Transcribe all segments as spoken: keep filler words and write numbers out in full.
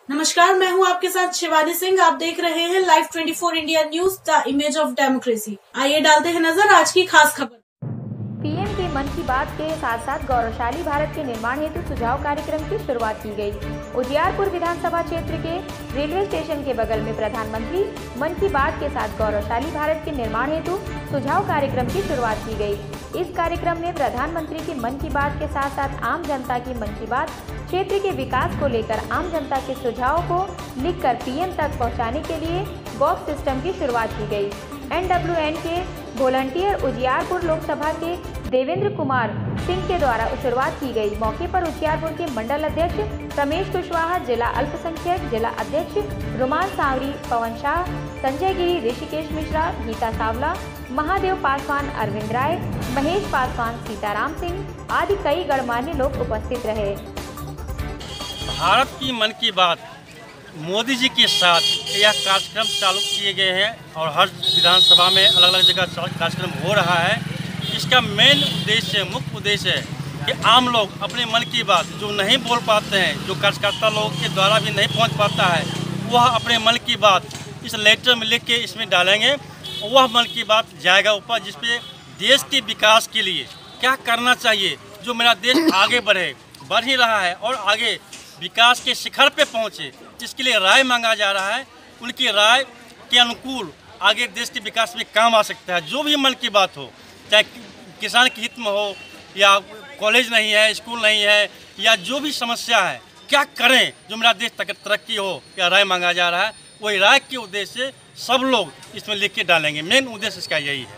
नमस्कार, मैं हूं आपके साथ शिवानी सिंह। आप देख रहे हैं लाइव चौबीस India news, the image of democracy. आइए डालते हैं नजर आज की खास खबर। पीएम के मन की बात के साथ साथ गौरवशाली भारत के निर्माण हेतु सुझाव कार्यक्रम की शुरुआत की गई। उजियारपुर विधानसभा क्षेत्र के रेलवे स्टेशन के बगल में प्रधानमंत्री मन की बात के साथ गौरवशाली भारत के निर्माण हेतु सुझाव कार्यक्रम की शुरुआत की गई। इस कार्यक्रम में प्रधानमंत्री की मन की बात के साथ साथ आम जनता की मन की बात क्षेत्र के विकास को लेकर आम जनता के सुझावों को लिखकर पीएम तक पहुंचाने के लिए बॉक्स सिस्टम की शुरुआत की गई। एनडब्ल्यूएन के वॉलंटियर उजियारपुर लोकसभा के देवेंद्र कुमार सिंह के द्वारा शुरुआत की गई। मौके पर उजियारपुर के मंडल अध्यक्ष रमेश कुशवाहा, जिला अल्पसंख्यक जिला अध्यक्ष रुमान सांवरी, पवन शाह, संजय गिरी, ऋषिकेश मिश्रा, गीता सावला, महादेव पासवान, अरविंद राय, महेश पासवान, सीताराम सिंह आदि कई गणमान्य लोग उपस्थित रहे। भारत की मन की बात मोदी जी के साथ यह कार्यक्रम चालू किए गए हैं और हर विधानसभा में अलग अलग जगह कार्यक्रम हो रहा है। इसका मेन उद्देश्य, मुख्य उद्देश्य है कि आम लोग अपने मन की बात जो नहीं बोल पाते हैं, जो कार्यकर्ता लोग के द्वारा भी नहीं पहुंच पाता है, वह अपने मन की बात इस लेटर में लिख के इसमें डालेंगे। वह मन की बात जाएगा ऊपर, जिसपे देश के विकास के लिए क्या करना चाहिए, जो मेरा देश आगे बढ़े, बढ़ ही रहा है और आगे विकास के शिखर पे पहुंचे, जिसके लिए राय मांगा जा रहा है। उनकी राय के अनुकूल आगे देश के विकास में काम आ सकता है। जो भी मन की बात हो, चाहे किसान के हित में हो या कॉलेज नहीं है, स्कूल नहीं है, या जो भी समस्या है, क्या करें जो मेरा देश तरक्की हो, या राय मांगा जा रहा है, वही राय के उद्देश्य से सब लोग इसमें लिख के डालेंगे। मेन उद्देश्य इसका यही है।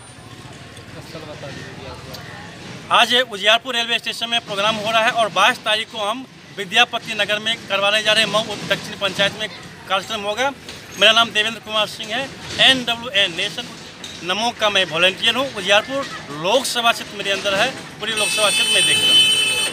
आज उजियारपुर रेलवे स्टेशन में प्रोग्राम हो रहा है और बाईस तारीख को हम विद्यापति नगर में करवाने जा रहे हैं। मऊ दक्षिण पंचायत में कार्यक्रम होगा। मेरा नाम देवेंद्र कुमार सिंह है। एन डब्ल्यू एन नेशन नमो का मैं वॉलंटियर हूँ। उजियारपुर लोकसभा क्षेत्र मेरे अंदर है, पूरी लोकसभा क्षेत्र में देख रहा हूँ।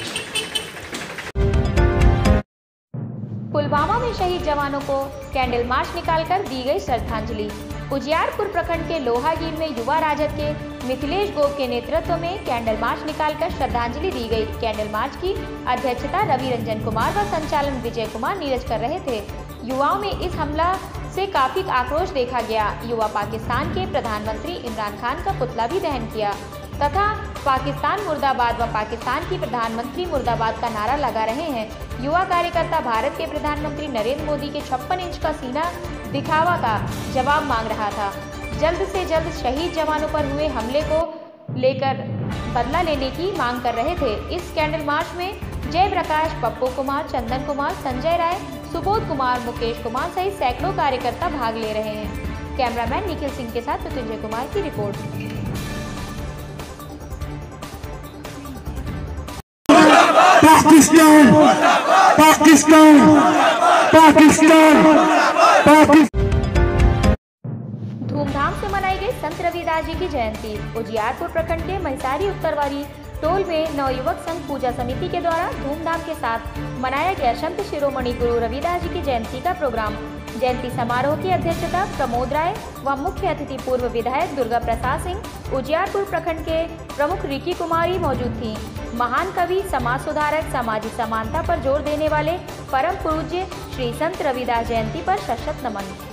पुलवामा में शहीद जवानों को कैंडल मार्च निकालकर दी गई श्रद्धांजलि। उजियारपुर प्रखंड के लोहागीर में युवा राजद के मिथिलेश गोप के नेतृत्व में कैंडल मार्च निकालकर श्रद्धांजलि दी गई। कैंडल मार्च की अध्यक्षता रवि रंजन कुमार व संचालन विजय कुमार नीरज कर रहे थे। युवाओं में इस हमला से काफी आक्रोश देखा गया। युवा पाकिस्तान के प्रधानमंत्री इमरान खान का पुतला भी दहन किया तथा पाकिस्तान मुर्दाबाद व पाकिस्तान की प्रधानमंत्री मुर्दाबाद का नारा लगा रहे हैं। युवा कार्यकर्ता भारत के प्रधानमंत्री नरेंद्र मोदी के छप्पन इंच का सीना दिखावा का जवाब मांग रहा था। जल्द से जल्द शहीद जवानों पर हुए हमले को लेकर बदला लेने की मांग कर रहे थे। इस कैंडल मार्च में जयप्रकाश, पप्पू कुमार, चंदन कुमार, संजय राय, सुबोध कुमार, मुकेश कुमार सहित सैकड़ों कार्यकर्ता भाग ले रहे हैं। कैमरामैन निखिल सिंह के साथ मृत्युंजय कुमार की रिपोर्ट। पाकिस्तान पाकिस्तान पाकिस्तान पाकिस्तान। धूमधाम से मनाई गई संत रविदास जी की जयंती। उजियारपुर प्रखंड के महिसारी उत्तरवारी टोल में नवयुवक संघ पूजा समिति के द्वारा धूमधाम के साथ मनाया गया संत शिरोमणि गुरु रविदास जी की जयंती का प्रोग्राम। जयंती समारोह की अध्यक्षता प्रमोद राय व मुख्य अतिथि पूर्व विधायक दुर्गा प्रसाद सिंह, उजियारपुर प्रखंड के प्रमुख रिकी कुमारी मौजूद थी। महान कवि, समाज सुधारक, सामाजिक समानता पर जोर देने वाले परम पूज्य श्री संत रविदास जयंती पर शत शत नमन।